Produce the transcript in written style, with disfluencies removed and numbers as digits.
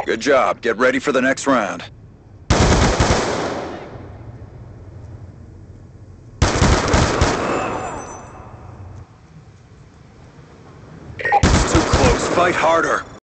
Good job. Get ready for the next round. It's too close. Fight harder.